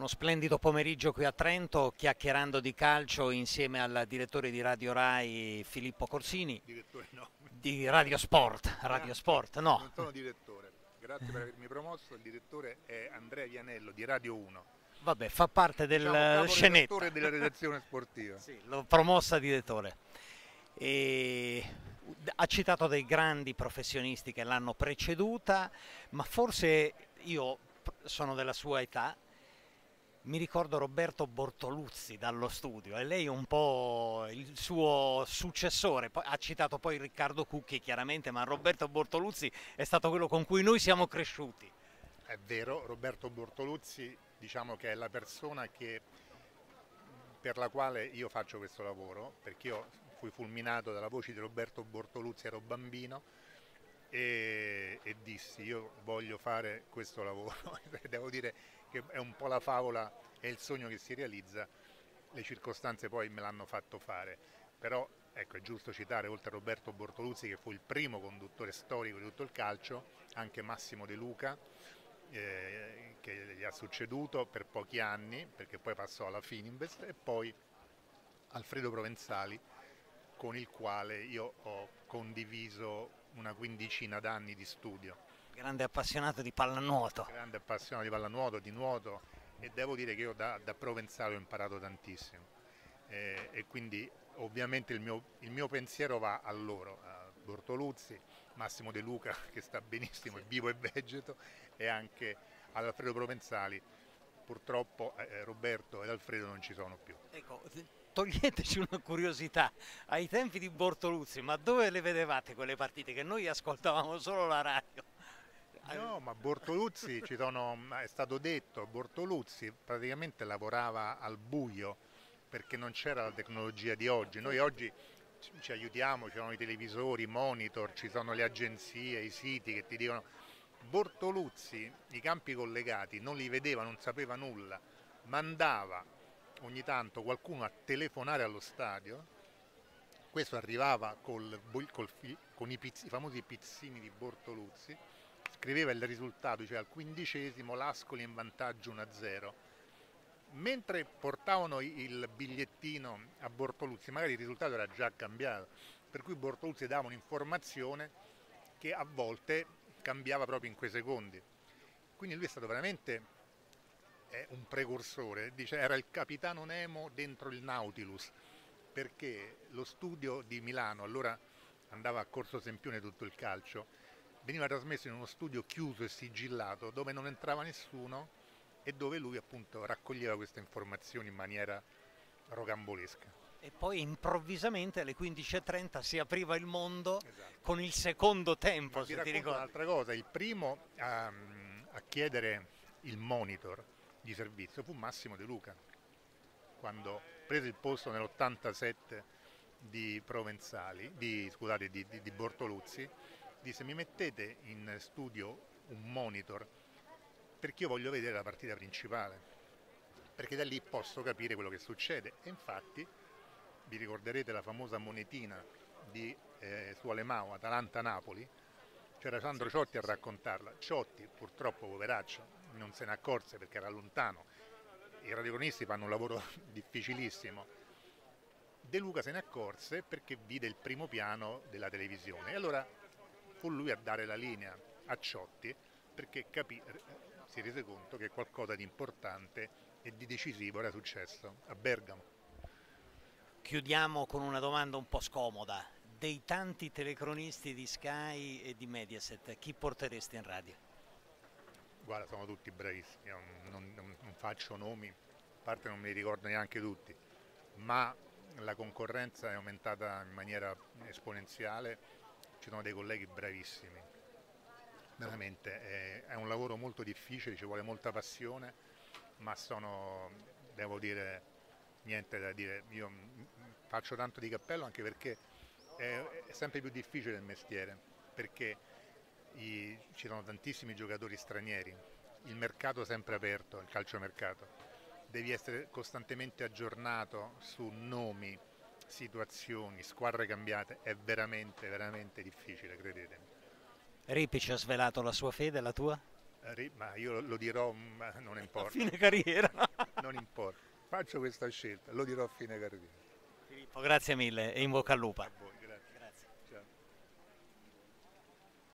Uno splendido pomeriggio qui a Trento, chiacchierando di calcio insieme al direttore di Radio Rai Filippo Corsini, Direttore no, di Radio Sport. Radio Sport, no. non sono direttore. Grazie per avermi promosso. Il direttore è Andrea Vianello di Radio 1. Vabbè, fa parte Diciamo del scenetto. caporedattore della redazione sportiva. Sì, l'ho promossa direttore. E ha citato dei grandi professionisti che l'hanno preceduta, ma forse io sono della sua età, mi ricordo Roberto Bortoluzzi dallo studio e lei è un po' il suo successore. Ha citato poi Riccardo Cucchi chiaramente, ma Roberto Bortoluzzi è stato quello con cui noi siamo cresciuti. È vero, Roberto Bortoluzzi diciamo che è la persona per la quale io faccio questo lavoro, perché io fui fulminato dalla voce di Roberto Bortoluzzi, ero bambino e dissi io voglio fare questo lavoro. Devo dire che è un po' la favola, è il sogno che si realizza, le circostanze poi me l'hanno fatto fare, però ecco, è giusto citare oltre a Roberto Bortoluzzi che fu il primo conduttore storico di tutto il calcio, anche Massimo De Luca che gli ha succeduto per pochi anni perché poi passò alla Fininvest, e poi Alfredo Provenzali con il quale io ho condiviso una quindicina d'anni di studio. Grande appassionato di pallanuoto. Grande appassionato di pallanuoto, di nuoto, e devo dire che io da Provenzale ho imparato tantissimo e quindi ovviamente il mio pensiero va a loro, a Bortoluzzi, Massimo De Luca che sta benissimo, è vivo e vegeto, e anche ad Alfredo Provenzali. Purtroppo Roberto ed Alfredo non ci sono più. Ecco, toglieteci una curiosità, ai tempi di Bortoluzzi, ma dove le vedevate quelle partite? Che noi ascoltavamo solo la radio. No, ma Bortoluzzi, è stato detto, Bortoluzzi praticamente lavorava al buio perché non c'era la tecnologia di oggi. Noi oggi ci aiutiamo, ci sono i televisori, i monitor, ci sono le agenzie, i siti che ti dicono. Bortoluzzi i campi collegati non li vedeva, non sapeva nulla, mandava ogni tanto qualcuno a telefonare allo stadio, questo arrivava con i famosi pizzini di Bortoluzzi, scriveva il risultato, cioè al 15° l'Ascoli in vantaggio 1-0, mentre portavano il bigliettino a Bortoluzzi magari il risultato era già cambiato, per cui Bortoluzzi dava un'informazione che a volte cambiava proprio in quei secondi. Quindi lui è stato veramente un precursore, dice, era il capitano Nemo dentro il Nautilus, perché lo studio di Milano, allora andava a Corso Sempione tutto il calcio, veniva trasmesso in uno studio chiuso e sigillato dove non entrava nessuno e dove lui appunto raccoglieva queste informazioni in maniera rocambolesca. E poi improvvisamente alle 15:30 si apriva il mondo, Esatto. con il secondo tempo, Ma ti se ti racconto ricordi. un'altra cosa, il primo a chiedere il monitor di servizio fu Massimo De Luca, quando prese il posto nell'87 di Provenzali, di Bortoluzzi, disse mi mettete in studio un monitor perché io voglio vedere la partita principale, perché da lì posso capire quello che succede. E infatti vi ricorderete la famosa monetina su Alemao, Atalanta-Napoli, c'era Sandro Ciotti a raccontarla. Ciotti, purtroppo poveraccio, non se ne accorse perché era lontano, i radiocronisti fanno un lavoro difficilissimo. De Luca se ne accorse perché vide il primo piano della televisione e allora fu lui a dare la linea a Ciotti perché si rese conto che qualcosa di importante e di decisivo era successo a Bergamo. Chiudiamo con una domanda un po' scomoda. Dei tanti telecronisti di Sky e di Mediaset, chi porteresti in radio? Guarda, sono tutti bravissimi, io non faccio nomi, a parte non me li ricordo neanche tutti, ma la concorrenza è aumentata in maniera esponenziale, ci sono dei colleghi bravissimi, veramente è un lavoro molto difficile, ci vuole molta passione, ma devo dire, niente da dire, io faccio tanto di cappello anche perché è sempre più difficile il mestiere, perché ci sono tantissimi giocatori stranieri, il mercato è sempre aperto, il calciomercato, devi essere costantemente aggiornato su nomi, situazioni, squadre cambiate, è veramente, veramente difficile, credetemi. Ripic ha svelato la sua fede, la tua? Ma io lo dirò, ma non a importa, fine carriera. non importa. Faccio questa scelta, lo dirò a fine carriera. Filippo, grazie mille e in bocca al lupo. A voi.